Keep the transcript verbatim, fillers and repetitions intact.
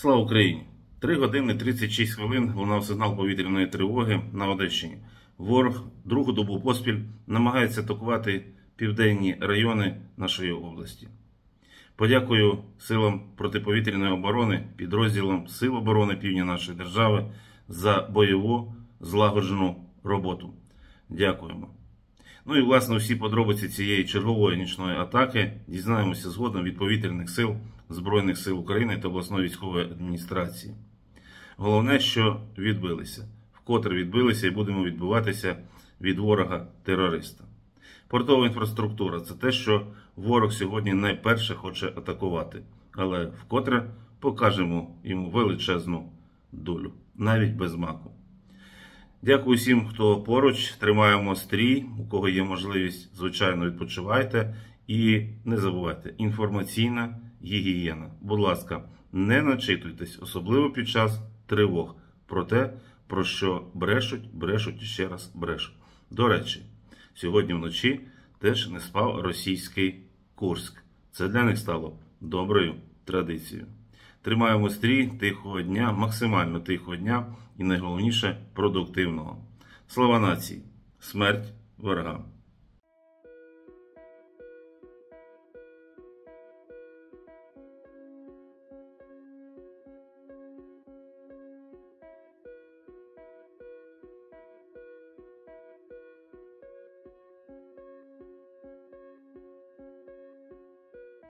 Слава Україні! три години тридцять шість хвилин лунав сигнал повітряної тривоги на Одещині. Ворог другу добу поспіль намагається атакувати південні райони нашої області. Подякую силам протиповітряної оборони, підрозділам Сил оборони Півдня нашої держави за бойову злагоджену роботу. Дякуємо. Ну і, власне, всі подробиці цієї чергової нічної атаки дізнаємося згодом від повітряних сил Збройних сил України та обласної військової адміністрації. Головне, що відбилися. Вкотре відбилися і будемо відбиватися від ворога-терориста. Портова інфраструктура – це те, що ворог сьогодні найперше хоче атакувати. Але вкотре покажемо йому величезну долю, навіть без маку. Дякую всім, хто поруч, тримаємо стрій, у кого є можливість, звичайно, відпочивайте. І не забувайте, інформаційна гігієна. Будь ласка, не начитуйтесь, особливо під час тривог, про те, про що брешуть, брешуть і ще раз брешуть. До речі, сьогодні вночі теж не спав російський Курськ. Це для них стало доброю традицією. Тримаємо стрій тихого дня, максимально тихого дня і найголовніше продуктивного. Слава нації! Смерть ворогам!